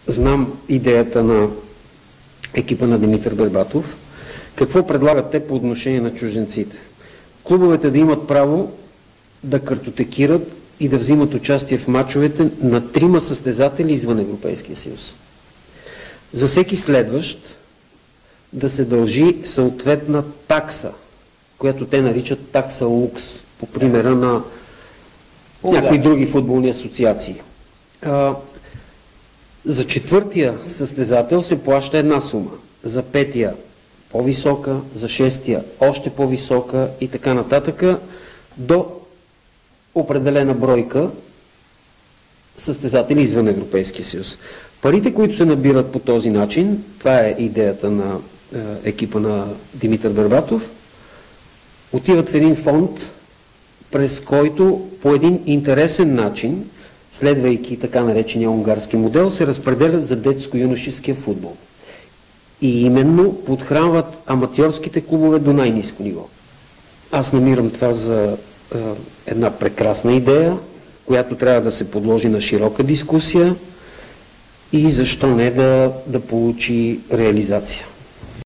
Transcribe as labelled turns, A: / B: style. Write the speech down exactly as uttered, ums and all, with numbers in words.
A: знам идеята на екипа на Димитър Бербатов. Какво предлагат те по отношение на чужденците? Клубовете да имат право да картотекират и да взимат участие в мачовете на трима състезатели извън Европейския съюз. За всеки следващ да се дължи съответна такса, която те наричат такса лукс, по примера на някои други футболни асоциации. А, за четвъртия състезател се плаща една сума, за петия по-висока, за шестия още по-висока и така нататък, до определена бройка състезатели извън Европейския съюз. Парите, които се набират по този начин, това е идеята на е, екипа на Димитър Бербатов, отиват в един фонд, през който по един интересен начин, следвайки така наречения унгарски модел, се разпределят за детско-юношеския футбол. И именно подхранват аматьорските клубове до най-ниско ниво. Аз намирам това за е, една прекрасна идея, която трябва да се подложи на широка дискусия и защо не да, да получи реализация.